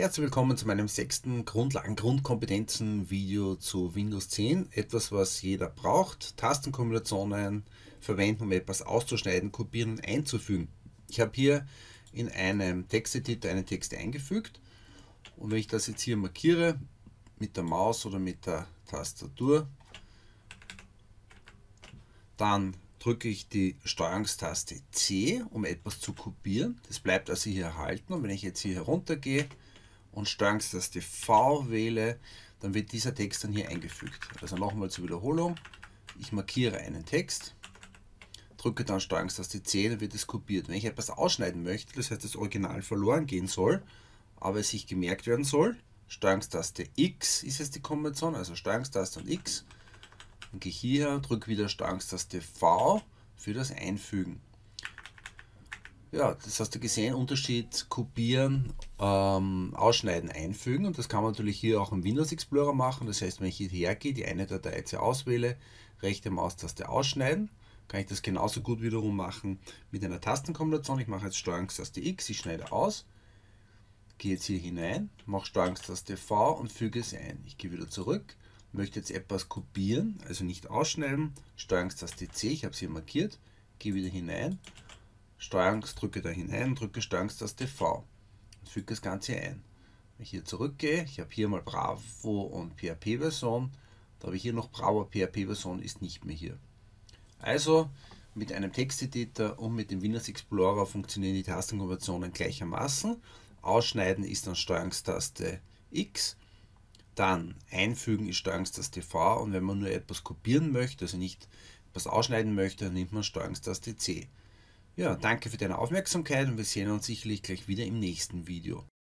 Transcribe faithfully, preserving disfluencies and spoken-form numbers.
Herzlich willkommen zu meinem sechsten Grundlagen-Grundkompetenzen-Video zu Windows zehn. Etwas, was jeder braucht. Tastenkombinationen verwenden, um etwas auszuschneiden, kopieren und einzufügen. Ich habe hier in einem Texteditor einen Text eingefügt. Und wenn ich das jetzt hier markiere, mit der Maus oder mit der Tastatur, dann drücke ich die Steuerungstaste C, um etwas zu kopieren. Das bleibt also hier erhalten. Und wenn ich jetzt hier heruntergehe und Steuerungstaste V wähle, dann wird dieser Text dann hier eingefügt. Also nochmal zur Wiederholung. Ich markiere einen Text, drücke dann Steuerungstaste C, dann wird es kopiert. Wenn ich etwas ausschneiden möchte, das heißt das Original verloren gehen soll, aber es sich gemerkt werden soll, Steuerungstaste X ist jetzt die Kombination, also Steuerungstaste und X. Dann gehe ich hierher, drücke wieder Steuerungstaste V für das Einfügen. Ja, das hast du gesehen, Unterschied kopieren, ähm, ausschneiden, einfügen, und das kann man natürlich hier auch im Windows Explorer machen. Das heißt, wenn ich hierher gehe, die eine Datei jetzt hier auswähle, rechte Maustaste ausschneiden, kann ich das genauso gut wiederum machen mit einer Tastenkombination. Ich mache jetzt Steuerungstaste X, ich schneide aus, gehe jetzt hier hinein, mache Steuerungstaste V und füge es ein. Ich gehe wieder zurück, möchte jetzt etwas kopieren, also nicht ausschneiden, Steuerungstaste C, ich habe es hier markiert, gehe wieder hinein, Steuerungs, drücke da hinein, drücke Steuerungstaste V und füge das Ganze ein. Wenn ich hier zurückgehe, ich habe hier mal Bravo und P H P-Version, da habe ich hier noch Bravo, P H P-Version ist nicht mehr hier. Also mit einem Texteditor und mit dem Windows Explorer funktionieren die Tastenkombinationen gleichermaßen. Ausschneiden ist dann Steuerungstaste X, dann einfügen ist Steuerungstaste V, und wenn man nur etwas kopieren möchte, also nicht etwas ausschneiden möchte, dann nimmt man Steuerungstaste C. Ja, danke für deine Aufmerksamkeit und wir sehen uns sicherlich gleich wieder im nächsten Video.